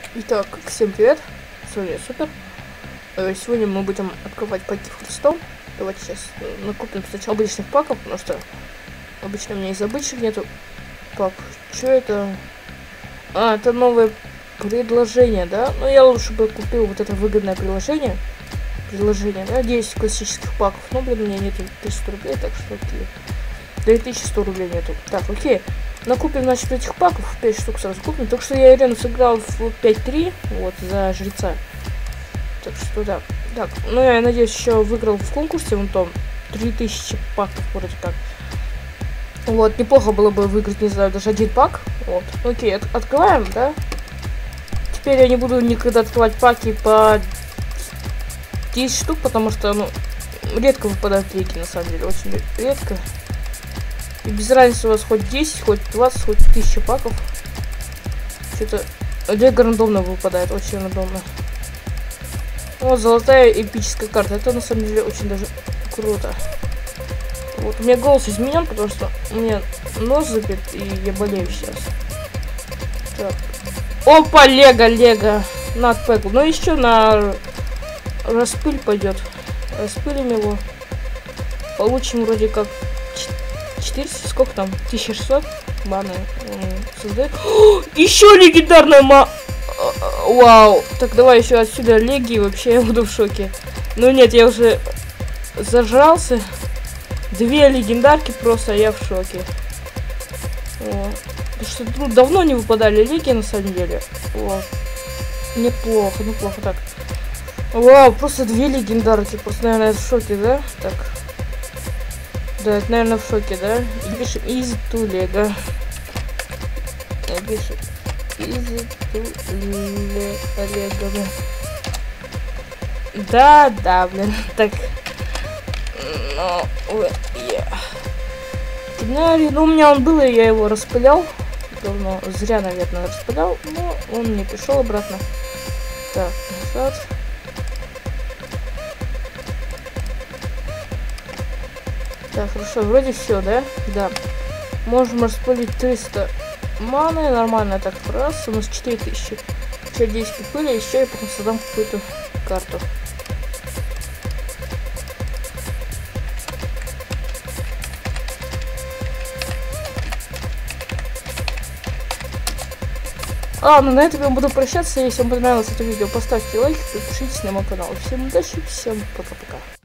Итак, всем привет, с вами Супер. Сегодня мы будем открывать паки в Христом. Давайте сейчас накупим сначала обычных паков, потому что обычно у меня из обычных нету пак. Что это? А, это новое предложение, да? Ну, я лучше бы купил вот это выгодное приложение, да? 10 классических паков. Но, блин, у меня нету 1100 рублей, так что окей. 2100 рублей нету. Так, окей. Накупим, значит, этих паков, 5 штук сразу купим. Только что я арену сыграл в 5-3, вот, за жреца. Так что да. Так, ну я надеюсь, еще выиграл в конкурсе, вон там, 3000 паков вроде как. Вот, неплохо было бы выиграть, не знаю, даже один пак. Вот, окей, открываем, да? Теперь я не буду никогда открывать паки по 10 штук, потому что, ну, редко выпадают лики, на самом деле, очень редко. И без разницы у вас хоть 10, хоть 20, хоть 1000 паков. Что-то лего рандомно выпадает, очень рандомно. Вот золотая эпическая карта. Это на самом деле очень даже круто. Вот у меня голос изменен, потому что у меня нос забит, и я болею сейчас. Так. Опа, лего. На отпэку. Ну еще на распыль пойдет. Распылим его. Получим вроде как 400, сколько там? 1600 маны создает. Еще легендарная Вау. Так, давай еще отсюда леги. Вообще я буду в шоке. Ну нет, я уже зажрался. 2 легендарки просто, я в шоке. Что, ну, давно не выпадали леги, на самом деле. Вот. Неплохо. Так. Вау, просто 2 легендарки. Просто, наверное, в шоке, да? Так. Да, это, наверное, в шоке, да? И пишем easy to Lego. Пишем easy to Lego. Да, блин. Так. Ну, ну, у меня он был, и я его распылял. Давно. Зря, наверное, распылял. Но он не пришел обратно. Так, назад. Так, хорошо, вроде все, да? Да. Можем распылить 300 маны, нормально так, раз, у нас 4000. Еще 10 пыли, еще и потом создам какую-то карту. Ладно, на этом я буду прощаться. Если вам понравилось это видео, поставьте лайк, подпишитесь на мой канал. Всем удачи, всем пока-пока.